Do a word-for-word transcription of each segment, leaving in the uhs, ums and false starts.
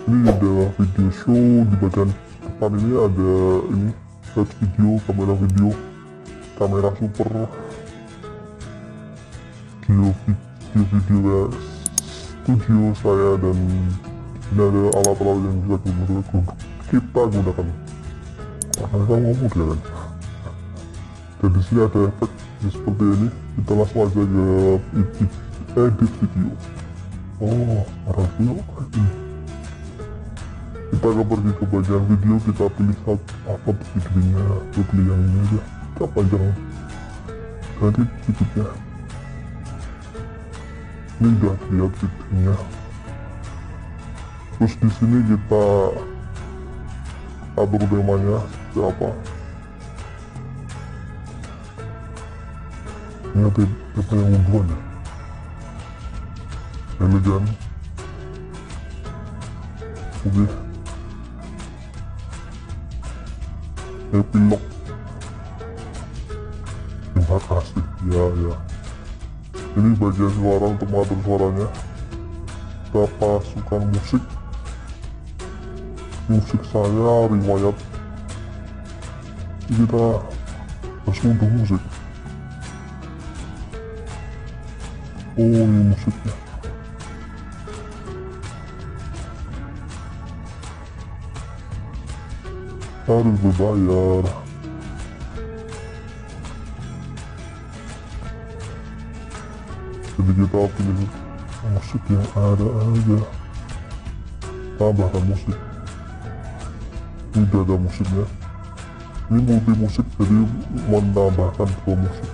Ini adalah video show. Di bagian depan ini ada ini head video, kamera video, kamera super, video video video ya, studio saya, dan ini ada alat-alat yang bisa kita kita gunakan. Nah, saya ngomong ya kan. Dan di sini ada efek seperti ini. Kita langsung aja ke edit, edit video. Oh, arah video ini. Kita akan pergi ke bagian video, kita pilih satu apa videonya, kita pilih yang ini aja, kita panjang nanti videonya. Ini udah lihat videonya. Terus di sini kita atur temanya seperti apa. Ini apa, apa yang unduan ya? Elegan. Oke. Epilog. Terima kasih. Ya ya. Ini bagian suara untuk mengatur suaranya. Kita pasukkan musik. Musik saya riwayat. Kita harus unduh musik. Oh, ini musiknya. Harus berbayar. Jadi kita pilih musik yang ada aja, tambahkan musik. Ini udah ada musiknya. Ini multi musik, jadi menambahkan dua musik.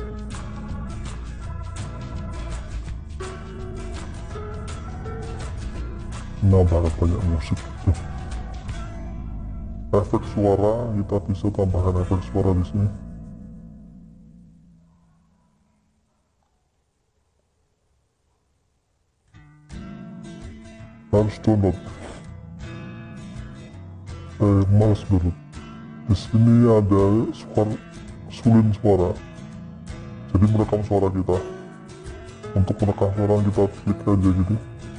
Menambahkan banyak musik. Efek suara, kita bisa tambahkan efek suara di sini. Harus download. Eh, males download. Di sini ada suara, sulin suara. Jadi merekam suara kita. Untuk merekam suara kita klik aja gitu.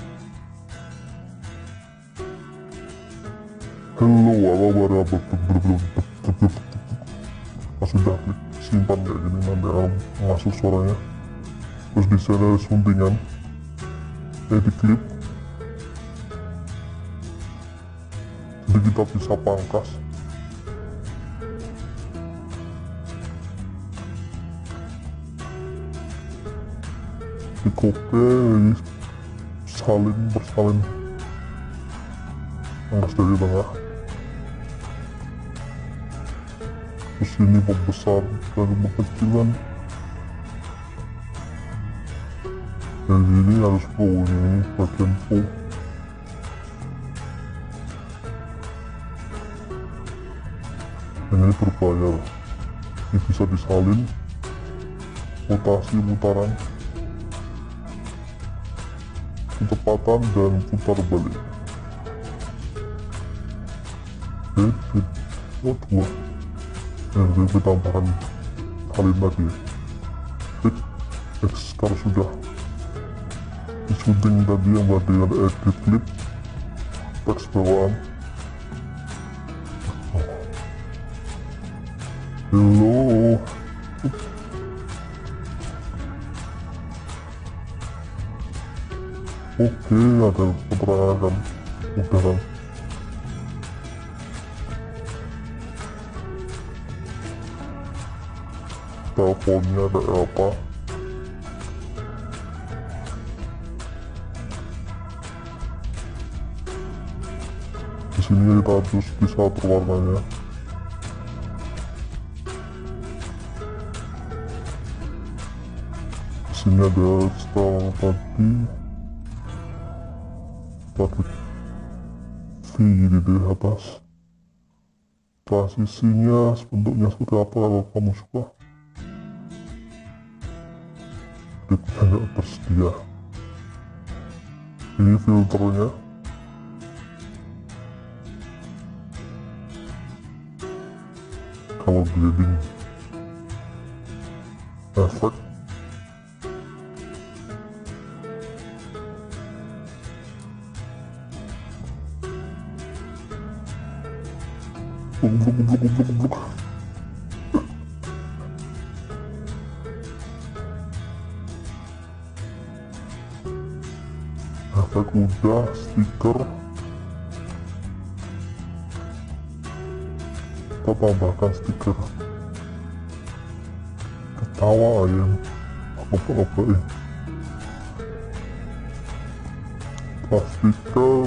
Hello, apa kabar? Pas sudah klik simpan kayak gini, nanti akan masuk suaranya. Terus di sini ada suntingan, edit clip. Jadi kita bisa pangkas. Di copy, salin bersalin, angkas dari tengah. Terus ini membesar dan mengkecilan. Dan ini harus pro, ini bagian pro. Dan ini berbayar. Ini bisa disalin, rotasi putaran, kecepatan, dan putar balik. Oke, oh dua. Dan kita tambahkan salin lagi. Klik X kalau sudah disunting tadi yang tadi ada edit clip, teks bawaan. Hello. Oke, ada keterangan, udah kan. Teleponnya ada apa? Di sini kita harus bisa atur warnanya. Di sini ada style tadi. Kita V di atas. Transisinya bentuknya seperti apa kalau kamu suka. Kita nggak tersedia. Ini filternya. Color grading. Efek. Goblok, goblok, goblok, goblok. Efek udah, stiker kita tambahkan stiker ketawa ayam apa-apa ya. Pas stiker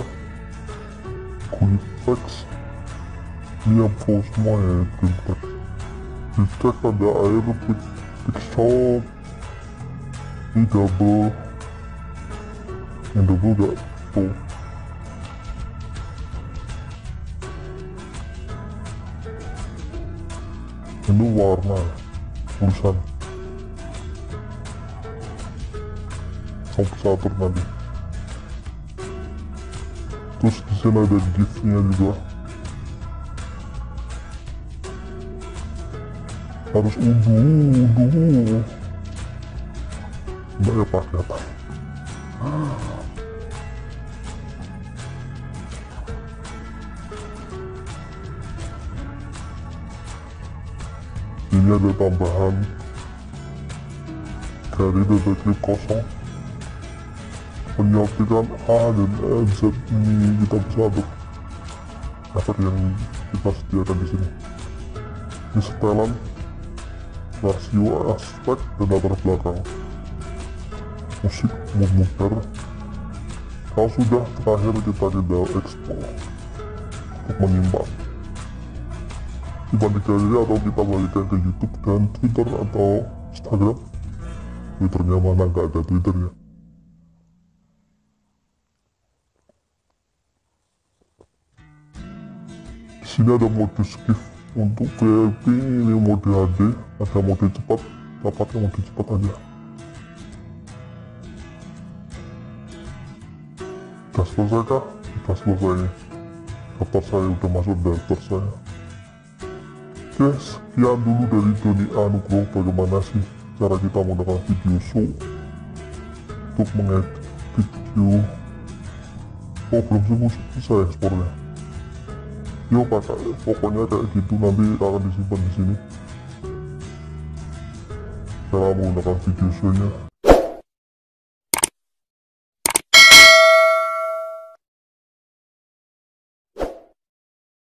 Quitex ini yang pro semua ya. Quitex Quitex ada air pixel, ini double, yang double gak pro. Ini warna tulisan komputer tadi. Terus di sini ada giftnya juga, harus unduh unduh mbak ya pakai apa. Ini ada tambahan dari detektif kosong, penyakitkan A dan Z ini kita bisa aduk efek yang kita sediakan di sini. Ini setelan, rasio aspek dan latar belakang, musik muter. Kalau sudah, terakhir kita tidak ekspor untuk menyimpang. Dibandingkan ini atau kita balikan ke YouTube dan Twitter atau Instagram. Twitternya mana, nggak ada Twitternya. Di sini ada mode skip untuk V I P, ini mode H D, ada mode cepat, dapatnya mode cepat aja. Udah selesai kah? Udah selesai. Daftar saya udah masuk daftar saya. Oke, sekian dulu dari Doni Anugroho. Bagaimana sih cara kita menggunakan video show untuk mengedit video. Oh, belum selesai ekspornya. Yo pakai, pokoknya kayak gitu, nanti akan disimpan di sini cara menggunakan video show nya.